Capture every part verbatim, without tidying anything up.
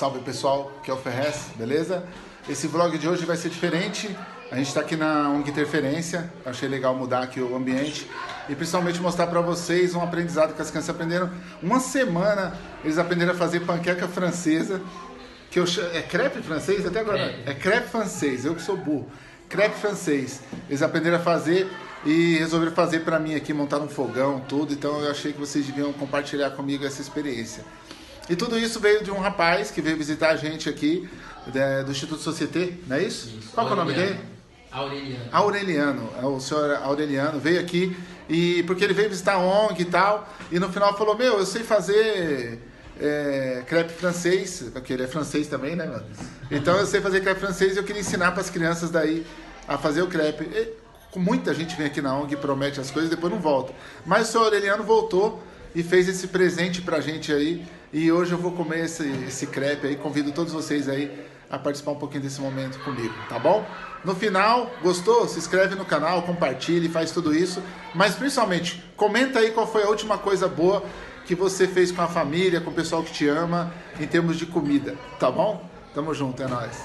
Salve pessoal, que é o Ferrez, beleza? Esse vlog de hoje vai ser diferente. A gente está aqui na ONG Interferência. Achei legal mudar aqui o ambiente e principalmente mostrar para vocês um aprendizado que as crianças aprenderam. Uma semana eles aprenderam a fazer panqueca francesa, que eu chamo... é crepe francês até agora? É, é crepe francês, eu que sou burro. Crepe francês. Eles aprenderam a fazer e resolveram fazer para mim aqui, montar um fogão, tudo. Então eu achei que vocês deviam compartilhar comigo essa experiência. E tudo isso veio de um rapaz que veio visitar a gente aqui, do Instituto Société, não é isso? isso. Qual é o nome dele? Aureliano. Aureliano, é o senhor Aureliano, veio aqui e porque ele veio visitar a ONG e tal, e no final falou, meu, eu sei fazer é, crepe francês, porque ele é francês também, né, mano? Então eu sei fazer crepe francês e eu queria ensinar para as crianças daí a fazer o crepe. E, muita gente vem aqui na ONG e promete as coisas e depois não volta. Mas o senhor Aureliano voltou e fez esse presente pra gente aí. E hoje eu vou comer esse, esse crepe aí. Convido todos vocês aí a participar um pouquinho desse momento comigo, tá bom? No final, gostou? Se inscreve no canal, compartilhe, faz tudo isso. Mas principalmente, comenta aí qual foi a última coisa boa que você fez com a família, com o pessoal que te ama, em termos de comida, tá bom? Tamo junto, é nóis.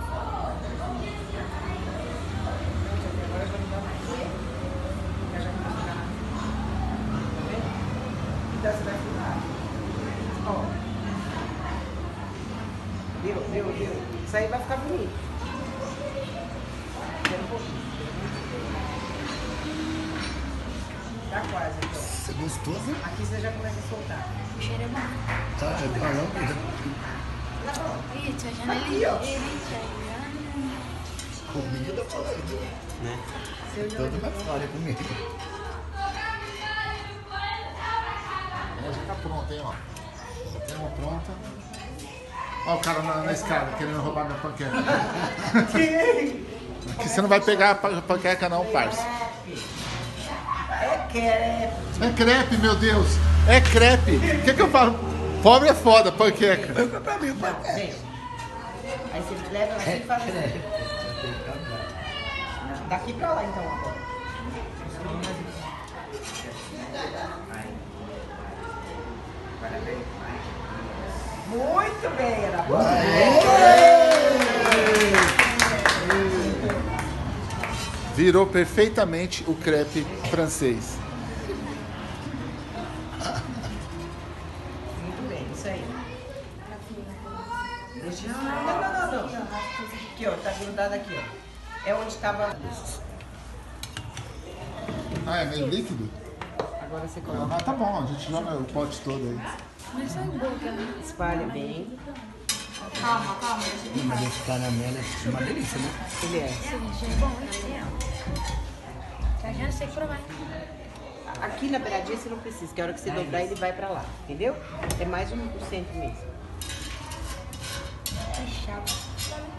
Deu, deu, deu. Isso aí vai ficar bonito. Tá quase, então. Você gostou, né? Aqui você já começa a soltar. O cheiro é bom. Tá, é bom. Tá bom. Ih, tia Janaína. Comida falando, né? Toda uma história comigo. Ela já tá pronta, hein, ó. Já tem uma pronta. Ó o cara na, na escada, querendo roubar minha panqueca. Aqui você não vai pegar a panqueca não, parça. É crepe. É crepe, meu Deus. É crepe. O que que eu falo? Pobre é foda, panqueca. Pega pra mim, Não, vem. Aí você leva assim e faz assim. Daqui pra lá, então, agora. Muito bem, Ana Paula. Virou perfeitamente o crepe francês. Muito bem, isso aí. Deixa isso. Não, não, não, não. Aqui, ó, tá grudado aqui, ó. É onde estava. Ah, é meio líquido? Agora você coloca. Ah, tá bom, a gente joga o pote todo aí. Mas sai boca, né? Espalha bem. Calma, calma. mas esse caramelo é uma delícia, né? Ele é. Esse é bom, né? Já já sei provar. Aqui na beiradinha você não precisa, que a hora que você dobrar ele vai pra lá, entendeu? É mais um por cento mesmo. Fechado.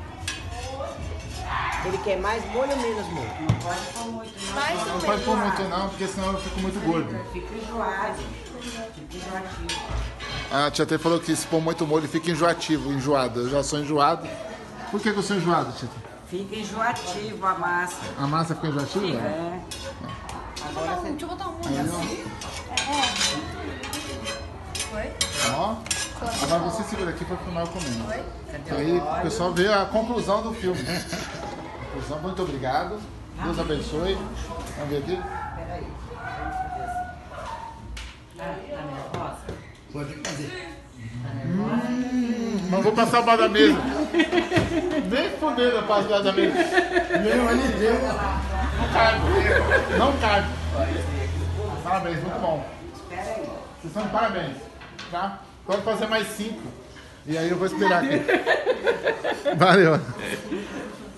Ele quer mais molho ou menos molho? Não pode pôr muito, Mais ou Não menos. pode pôr muito não, porque senão eu fico muito gordo. Fica enjoado. Fica enjoativo. A tia Tê falou que se pôr muito molho fica enjoativo, enjoado. Eu já sou enjoado. Por que, que eu sou enjoado, tia Tê? Fica enjoativo a massa. A massa fica enjoativa? É. Agora você... Deixa eu botar um. Aí, Foi? ó. Ó. Agora você segura aqui pra filmar eu comendo. Aí o pessoal vê a conclusão do filme. Conclusão, muito obrigado. Deus abençoe. Vamos ver aqui. Peraí. Tá nervosa? Pode fazer. Hum, mas vou passar o da mesa. Nem fudendo eu passo o da mesa. Não, ele deu. Não cabe. Não cabe. Parabéns, muito bom. Espera aí. Vocês estão de parabéns. Tá? Pode fazer mais cinco. E aí eu vou esperar aqui. Valeu.